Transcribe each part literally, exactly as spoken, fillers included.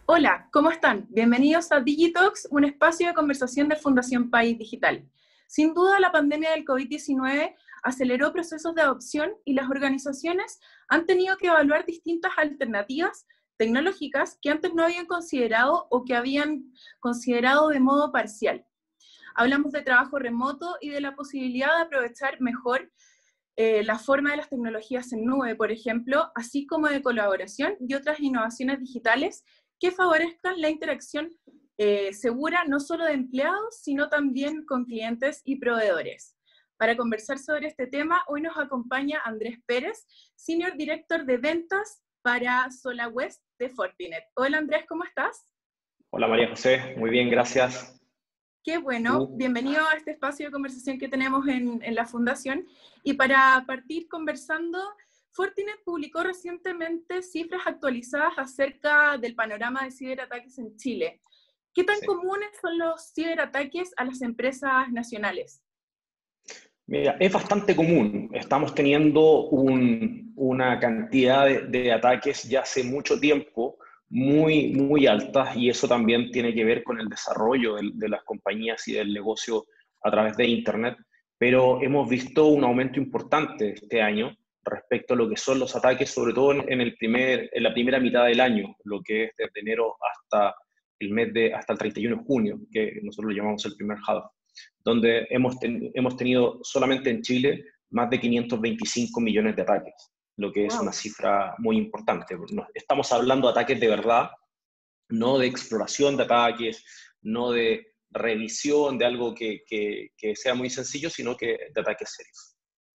Hola, ¿cómo están? Bienvenidos a Digitalks, un espacio de conversación de Fundación País Digital. Sin duda, la pandemia del COVID diecinueve aceleró procesos de adopción y las organizaciones han tenido que evaluar distintas alternativas tecnológicas que antes no habían considerado o que habían considerado de modo parcial. Hablamos de trabajo remoto y de la posibilidad de aprovechar mejor eh, la forma de las tecnologías en nube, por ejemplo, así como de colaboración y otras innovaciones digitales que favorezcan la interacción eh, segura no solo de empleados, sino también con clientes y proveedores. Para conversar sobre este tema, hoy nos acompaña Andrés Pérez, Senior Director de Ventas para SolaWest de Fortinet. Hola Andrés, ¿cómo estás? Hola María José, muy bien, gracias. Qué bueno, ¿Tú? bienvenido a este espacio de conversación que tenemos en, en la Fundación. Y para partir conversando, Fortinet publicó recientemente cifras actualizadas acerca del panorama de ciberataques en Chile. ¿Qué tan Sí. comunes son los ciberataques a las empresas nacionales? Mira, es bastante común. Estamos teniendo un, una cantidad de, de ataques ya hace mucho tiempo muy, muy altas, y eso también tiene que ver con el desarrollo de, de las compañías y del negocio a través de Internet. Pero hemos visto un aumento importante este año respecto a lo que son los ataques, sobre todo en, en el primer, en la primera mitad del año, lo que es desde enero hasta el mes de, hasta el treinta y uno de junio, que nosotros lo llamamos el primer half, donde hemos, ten, hemos tenido solamente en Chile más de quinientos veinticinco millones de ataques, lo que es Wow. una cifra muy importante. Estamos hablando de ataques de verdad, no de exploración de ataques, no de revisión de algo que, que, que sea muy sencillo, sino que de ataques serios.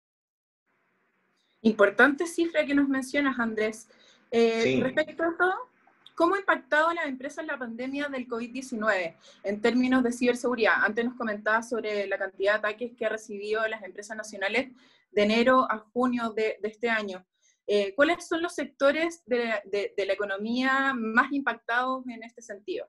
Importante cifra que nos mencionas, Andrés. Eh, Sí. respecto a todo, ¿cómo ha impactado a las empresas la pandemia del COVID diecinueve en términos de ciberseguridad? Antes nos comentabas sobre la cantidad de ataques que ha recibido las empresas nacionales de enero a junio de, de este año. Eh, ¿Cuáles son los sectores de, de, de la economía más impactados en este sentido?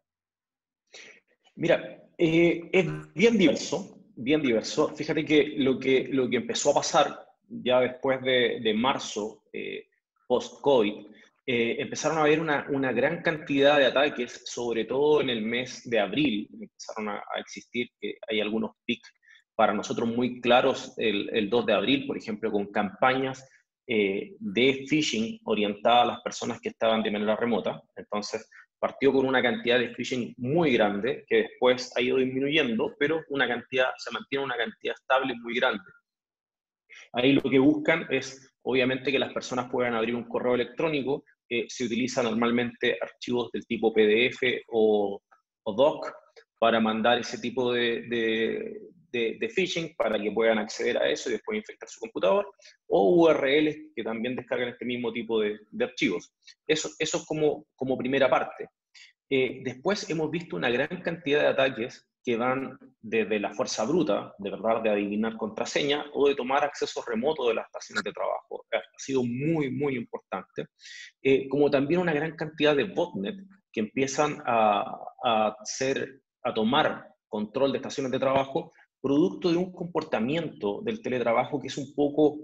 Mira, eh, es bien diverso, bien diverso. Fíjate que lo que, lo que empezó a pasar ya después de, de marzo, eh, post-COVID, eh, empezaron a haber una, una gran cantidad de ataques, sobre todo en el mes de abril. Empezaron a, a existir, que hay algunos pics para nosotros muy claros el, el dos de abril, por ejemplo, con campañas eh, de phishing orientadas a las personas que estaban de manera remota. Entonces, partió con una cantidad de phishing muy grande, que después ha ido disminuyendo, pero una cantidad, se mantiene una cantidad estable muy grande. Ahí lo que buscan es, obviamente, que las personas puedan abrir un correo electrónico. Eh, se utiliza normalmente archivos del tipo P D F o, o doc para mandar ese tipo de, de, de, de phishing, para que puedan acceder a eso y después infectar su computador, o U R Ls que también descargan este mismo tipo de, de archivos. Eso, eso es como, como primera parte. Eh, después hemos visto una gran cantidad de ataques que van desde la fuerza bruta, de verdad, de adivinar contraseña, o de tomar acceso remoto de las estaciones de trabajo. Ha sido muy, muy importante. Eh, como también una gran cantidad de botnet que empiezan a, a, hacer, a tomar control de estaciones de trabajo, producto de un comportamiento del teletrabajo que es un poco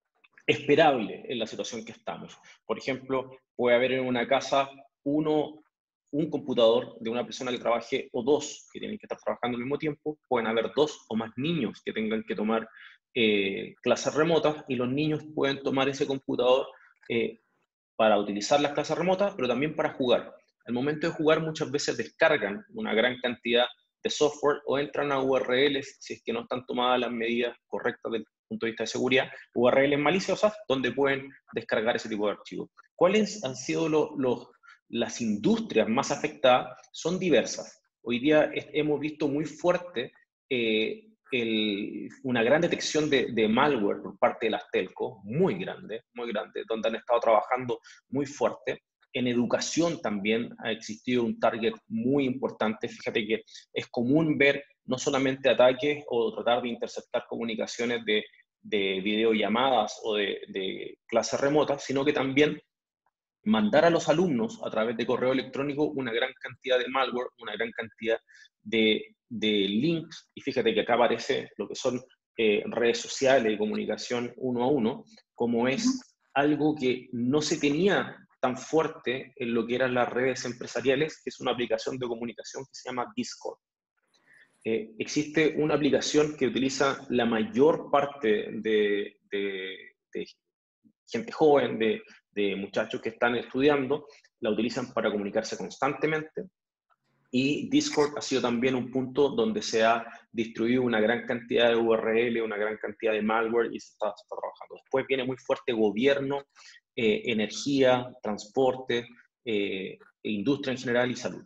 esperable en la situación que estamos. Por ejemplo, puede haber en una casa uno, un computador de una persona que trabaje, o dos que tienen que estar trabajando al mismo tiempo. Pueden haber dos o más niños que tengan que tomar eh, clases remotas, y los niños pueden tomar ese computador eh, para utilizar las clases remotas, pero también para jugar. Al momento de jugar, muchas veces descargan una gran cantidad de software o entran a U R Ls, si es que no están tomadas las medidas correctas desde el punto de vista de seguridad, U R Ls maliciosas, donde pueden descargar ese tipo de archivos. ¿Cuáles han sido los, los, las industrias más afectadas? Son diversas. Hoy día hemos visto muy fuerte eh, el, una gran detección de, de malware por parte de las telcos, muy grande, muy grande, donde han estado trabajando muy fuerte. En educación también ha existido un target muy importante. Fíjate que es común ver no solamente ataques o tratar de interceptar comunicaciones de, de videollamadas o de, de clases remotas, sino que también mandar a los alumnos a través de correo electrónico una gran cantidad de malware, una gran cantidad de, de links. Y fíjate que acá aparece lo que son eh, redes sociales y comunicación uno a uno, como es algo que no se tenía tan fuerte en lo que eran las redes empresariales, que es una aplicación de comunicación que se llama Discord. Eh, existe una aplicación que utiliza la mayor parte de, de, de gente joven, de, de muchachos que están estudiando, la utilizan para comunicarse constantemente. Y Discord ha sido también un punto donde se ha distribuido una gran cantidad de U R L, una gran cantidad de malware y se está, se está trabajando. Después viene muy fuerte gobierno, eh, energía, transporte, eh, industria en general y salud.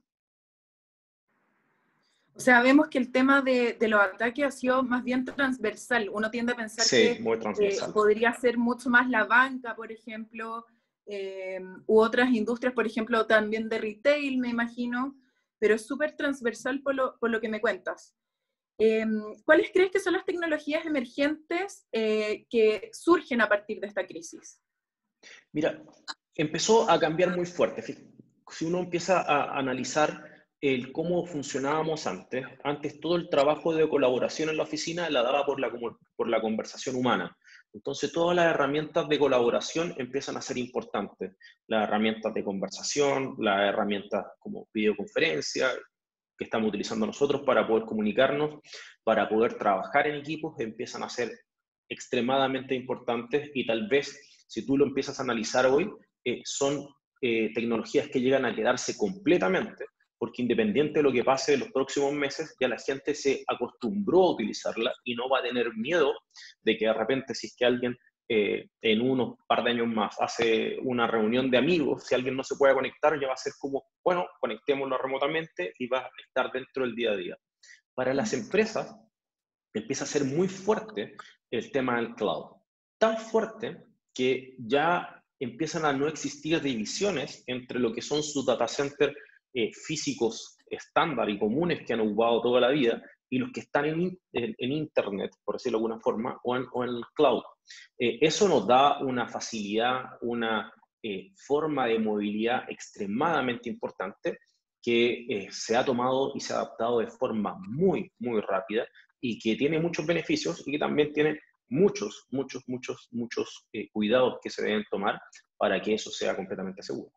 O sea, vemos que el tema de, de los ataques ha sido más bien transversal. Uno tiende a pensar Sí, que muy eh, transversal. podría ser mucho más la banca, por ejemplo, eh, u otras industrias, por ejemplo, también de retail, me imagino, pero es súper transversal por lo, por lo que me cuentas. Eh, ¿Cuáles crees que son las tecnologías emergentes eh, que surgen a partir de esta crisis? Mira, empezó a cambiar muy fuerte. Si uno empieza a analizar el cómo funcionábamos antes, antes todo el trabajo de colaboración en la oficina la daba por la, por la conversación humana. Entonces todas las herramientas de colaboración empiezan a ser importantes. Las herramientas de conversación, las herramientas como videoconferencia, que estamos utilizando nosotros para poder comunicarnos, para poder trabajar en equipos, empiezan a ser extremadamente importantes y tal vez, si tú lo empiezas a analizar hoy, eh, son eh, tecnologías que llegan a quedarse completamente, porque independiente de lo que pase en los próximos meses, ya la gente se acostumbró a utilizarla y no va a tener miedo de que de repente, si es que alguien eh, en unos par de años más hace una reunión de amigos, si alguien no se puede conectar, ya va a ser como, bueno, conectémoslo remotamente y va a estar dentro del día a día. Para las empresas, empieza a ser muy fuerte el tema del cloud. Tan fuerte que ya empiezan a no existir divisiones entre lo que son sus data centers eh, físicos estándar y comunes que han ocupado toda la vida y los que están en, en, en Internet, por decirlo de alguna forma, o en, o en el cloud. Eh, eso nos da una facilidad, una eh, forma de movilidad extremadamente importante que eh, se ha tomado y se ha adaptado de forma muy, muy rápida y que tiene muchos beneficios y que también tiene muchos, muchos, muchos, muchos eh, cuidados que se deben tomar para que eso sea completamente seguro.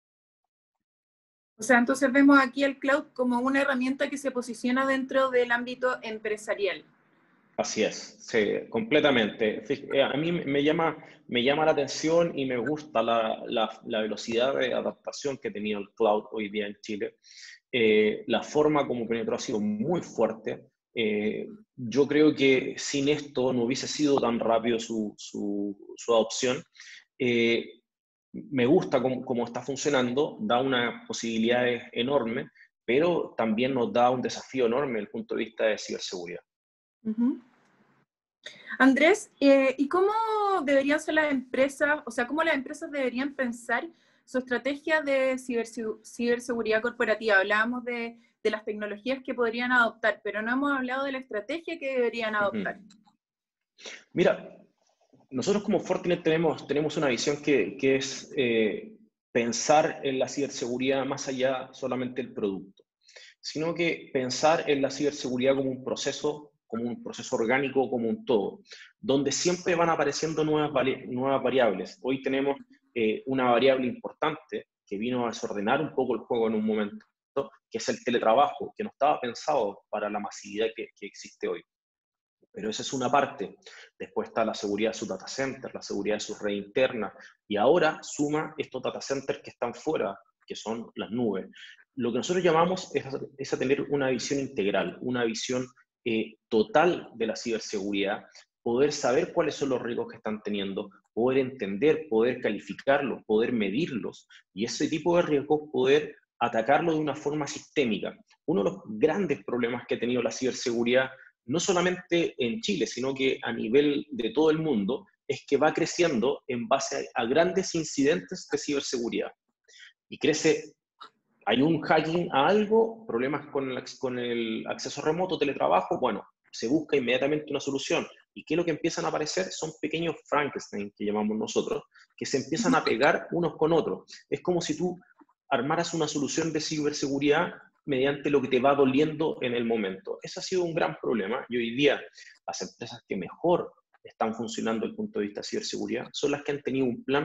O sea, entonces vemos aquí el cloud como una herramienta que se posiciona dentro del ámbito empresarial. Así es, sí, completamente. A mí me llama, me llama la atención y me gusta la, la, la velocidad de adaptación que ha tenido el cloud hoy día en Chile. Eh, la forma como penetró ha sido muy fuerte. Eh, yo creo que sin esto no hubiese sido tan rápido su, su, su adopción. Eh, me gusta cómo, cómo está funcionando, da unas posibilidades enormes, pero también nos da un desafío enorme desde el punto de vista de ciberseguridad. Uh-huh. Andrés, eh, ¿y cómo deberían ser las empresas, o sea, cómo las empresas deberían pensar su estrategia de ciberseguridad corporativa? Hablábamos de, de las tecnologías que podrían adoptar, pero no hemos hablado de la estrategia que deberían adoptar. Uh-huh. Mira, nosotros como Fortinet tenemos, tenemos una visión que, que es eh, pensar en la ciberseguridad más allá solamente del producto, sino que pensar en la ciberseguridad como un proceso, como un proceso orgánico, como un todo, donde siempre van apareciendo nuevas, vari nuevas variables. Hoy tenemos eh, una variable importante que vino a desordenar un poco el juego en un momento, que es el teletrabajo, que no estaba pensado para la masividad que, que existe hoy. Pero esa es una parte. Después está la seguridad de sus data centers, la seguridad de sus redes internas, y ahora suma estos data centers que están fuera, que son las nubes. Lo que nosotros llamamos es, es a tener una visión integral, una visión eh, total de la ciberseguridad, poder saber cuáles son los riesgos que están teniendo, poder entender, poder calificarlos, poder medirlos, y ese tipo de riesgos poder atacarlo de una forma sistémica. Uno de los grandes problemas que ha tenido la ciberseguridad, no solamente en Chile, sino que a nivel de todo el mundo, es que va creciendo en base a, a grandes incidentes de ciberseguridad. Y crece, hay un hacking a algo, problemas con el, con el acceso remoto, teletrabajo, bueno, se busca inmediatamente una solución. ¿Y qué es lo que empiezan a aparecer? Son pequeños Frankenstein, que llamamos nosotros, que se empiezan a pegar unos con otros. Es como si tú armaras una solución de ciberseguridad mediante lo que te va doliendo en el momento. Ese ha sido un gran problema y hoy día las empresas que mejor están funcionando desde el punto de vista de ciberseguridad son las que han tenido un plan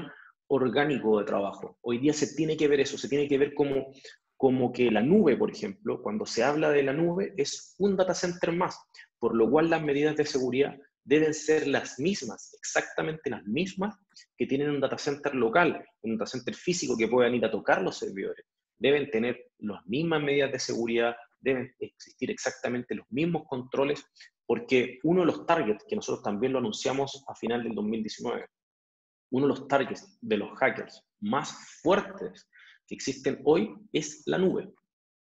orgánico de trabajo. Hoy día se tiene que ver eso, se tiene que ver como, como que la nube, por ejemplo, cuando se habla de la nube, es un data center más, por lo cual las medidas de seguridad deben ser las mismas, exactamente las mismas que tienen un data center local, un data center físico que puedan ir a tocar los servidores. Deben tener las mismas medidas de seguridad, deben existir exactamente los mismos controles, porque uno de los targets, que nosotros también lo anunciamos a final del dos mil diecinueve, uno de los targets de los hackers más fuertes que existen hoy es la nube.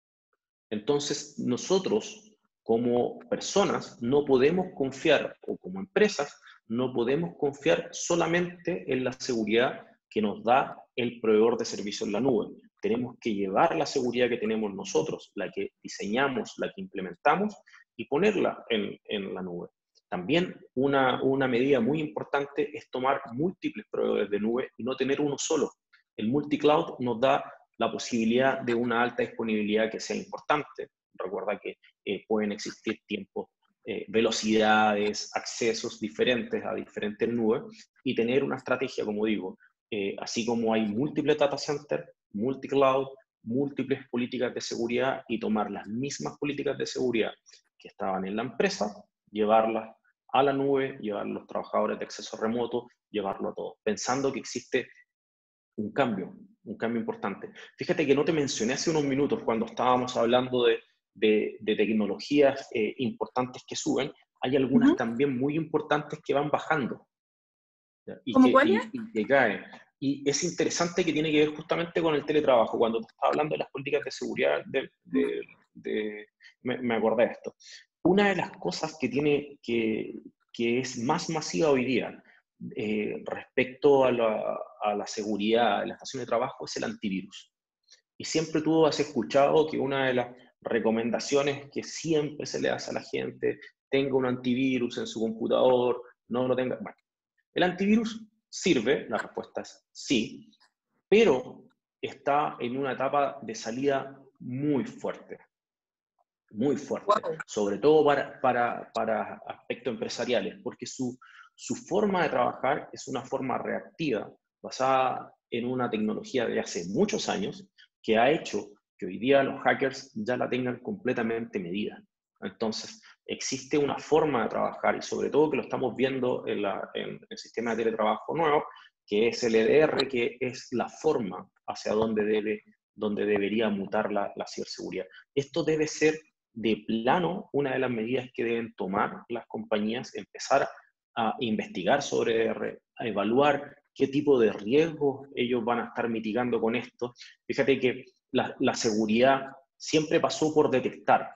Entonces, nosotros como personas no podemos confiar, o como empresas, no podemos confiar solamente en la seguridad que nos da el proveedor de servicio en la nube. Tenemos que llevar la seguridad que tenemos nosotros, la que diseñamos, la que implementamos, y ponerla en, en la nube. También una, una medida muy importante es tomar múltiples proveedores de nube y no tener uno solo. El multicloud nos da la posibilidad de una alta disponibilidad que sea importante. Recuerda que eh, pueden existir tiempos, eh, velocidades, accesos diferentes a diferentes nubes, y tener una estrategia, como digo, eh, así como hay múltiples data centers, multicloud, múltiples políticas de seguridad, y tomar las mismas políticas de seguridad que estaban en la empresa, llevarlas a la nube, llevar a los trabajadores de acceso remoto, llevarlo a todos, pensando que existe un cambio, un cambio importante. Fíjate que no te mencioné hace unos minutos cuando estábamos hablando de, de, de tecnologías eh, importantes que suben, hay algunas Uh-huh. también muy importantes que van bajando, ¿ya? Y, ¿Cómo que, cuál y, es? y que caen. Y es interesante que tiene que ver justamente con el teletrabajo. Cuando te estaba hablando de las políticas de seguridad, de, de, de, me, me acordé de esto. Una de las cosas que, tiene, que, que es más masiva hoy día eh, respecto a la, a la seguridad en la estación de trabajo es el antivirus. Y siempre tú has escuchado que una de las recomendaciones que siempre se le hace a la gente, tenga un antivirus en su computador, no lo tenga. Bueno, el antivirus sirve, la respuesta es sí, pero está en una etapa de salida muy fuerte, muy fuerte, Wow. sobre todo para, para, para aspectos empresariales, porque su, su forma de trabajar es una forma reactiva, basada en una tecnología de hace muchos años, que ha hecho que hoy día los hackers ya la tengan completamente medida. Entonces, existe una forma de trabajar, y sobre todo que lo estamos viendo en, la, en el sistema de teletrabajo nuevo, que es el E D R, que es la forma hacia donde, debe, donde debería mutar la, la ciberseguridad. Esto debe ser de plano una de las medidas que deben tomar las compañías, empezar a investigar sobre E D R, a evaluar qué tipo de riesgos ellos van a estar mitigando con esto. Fíjate que la, la seguridad siempre pasó por detectar.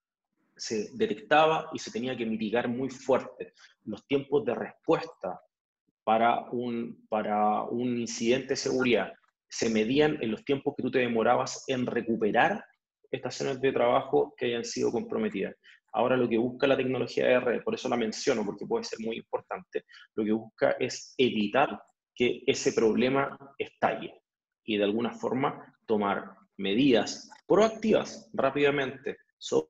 Se detectaba y se tenía que mitigar muy fuerte. Los tiempos de respuesta para un, para un incidente de seguridad se medían en los tiempos que tú te demorabas en recuperar estaciones de trabajo que hayan sido comprometidas. Ahora lo que busca la tecnología de red, por eso la menciono, porque puede ser muy importante, lo que busca es evitar que ese problema estalle y de alguna forma tomar medidas proactivas rápidamente sobre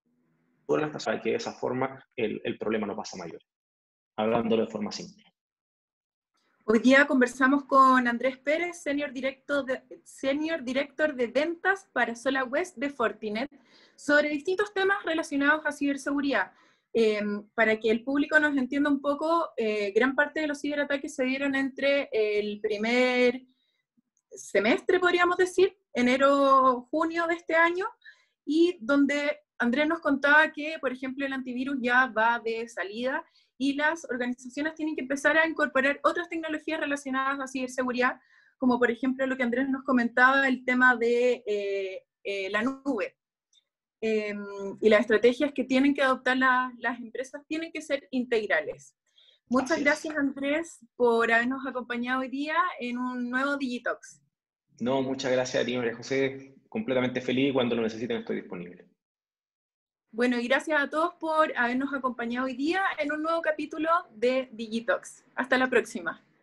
la estación, para que de esa forma el, el problema no pase a mayor. Hablándolo de forma simple. Hoy día conversamos con Andrés Pérez, Senior Director de, Senior Director de Ventas para SolarWest de Fortinet, sobre distintos temas relacionados a ciberseguridad. Eh, para que el público nos entienda un poco, eh, gran parte de los ciberataques se dieron entre el primer semestre, podríamos decir, enero-junio de este año, y donde Andrés nos contaba que, por ejemplo, el antivirus ya va de salida y las organizaciones tienen que empezar a incorporar otras tecnologías relacionadas a ciberseguridad, como por ejemplo lo que Andrés nos comentaba, el tema de eh, eh, la nube. Eh, y las estrategias que tienen que adoptar la, las empresas tienen que ser integrales. Muchas Así es. gracias, Andrés, por habernos acompañado hoy día en un nuevo Digitox. No, muchas gracias a ti, María José. Completamente feliz. Cuando lo necesiten estoy disponible. Bueno, y gracias a todos por habernos acompañado hoy día en un nuevo capítulo de Digitox. Hasta la próxima.